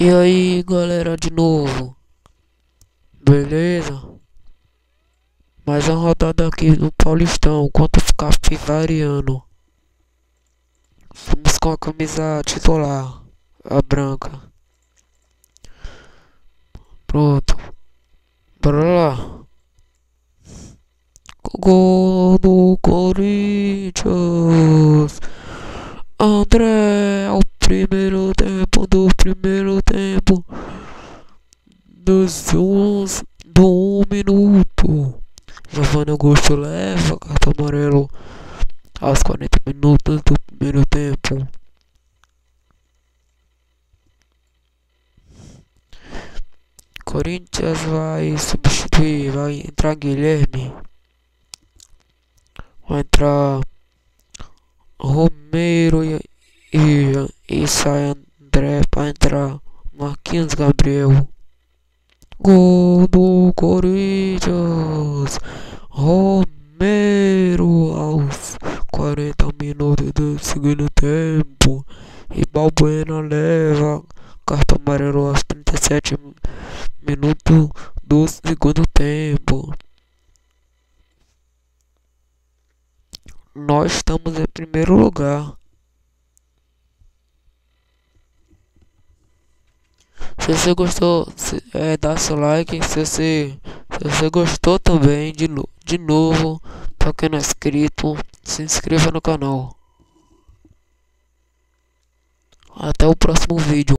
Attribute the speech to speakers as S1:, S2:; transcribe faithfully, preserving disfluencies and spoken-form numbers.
S1: E aí galera, de novo, beleza? Mais uma rodada aqui no Paulistão, quanto ficar variando. Vamos com a camisa titular, a branca. Pronto, bora lá. Gol do Corinthians. André, ao primeiro tempo do primeiro tempo. Dos uns do um minuto. Giovanni Augusto leva cartão amarelo aos quarenta minutos do primeiro tempo. Corinthians vai substituir, vai entrar Guilherme, vai entrar Romero e, e, e sai André para entrar Marquinhos Gabriel. Gol do Corinthians, Romero aos quarenta minutos do segundo tempo. E Balbuena leva cartão amarelo aos trinta e sete minutos do segundo tempo. Nós estamos em primeiro lugar. Se você gostou, se, é, dá seu like. Se você, se você gostou também, de, no, de novo, pra quem não é inscrito, se inscreva no canal. Até o próximo vídeo.